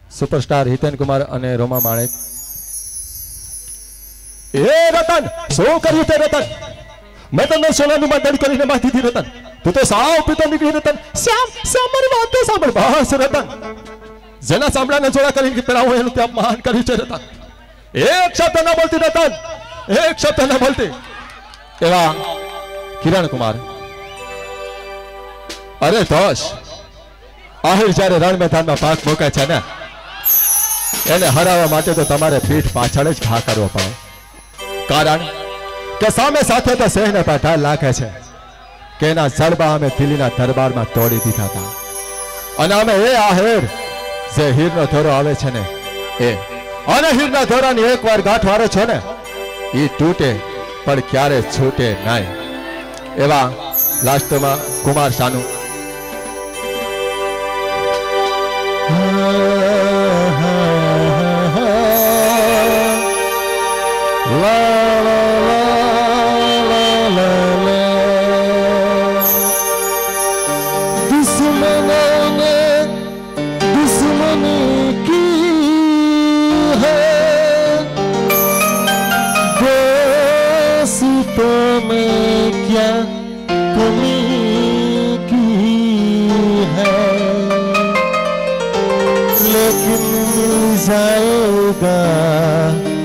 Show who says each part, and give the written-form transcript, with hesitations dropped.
Speaker 1: Superstar Hiten Kumar अने रोमा माणेक। ए Ratan show कर्यु ते रतन, मैं तने सोनानी में दड़ करीने माथी थी रतन, तू तो साव पीतो निकली रतन। श्याम श्याम मारी वात तो सांभळ बस रतन, जेना सांभळाने जोड़ा करीने पेला हो एनु ते अपमान कर्यु छे रतन। एक शब्द न बोलती रतन, एक शब्द न बोलती। एवा किरण कुमार, अरे दोष आहिर जारे रण मैदान में पाक मूके छे ने एने हरावा माटे तो तमारे पीठ पाछळ ज घा करवो पड़े, कारण के सामे साथे तो सेहने पाटा लाखे छे के एना जड़बा अमे दिल्लीना दरबार में तोड़ी दीधा था। अने अमे ए आहिर जे हीरनो धोरो आवे छे ने ए अने हीરના ધોરાની એકવાર ગાંઠ વારે છો ને ઈ તૂટે પણ ક્યારે છૂટે નહીં। એવા લાસ્ટમાં કુમાર સાનુ।
Speaker 2: जाएगा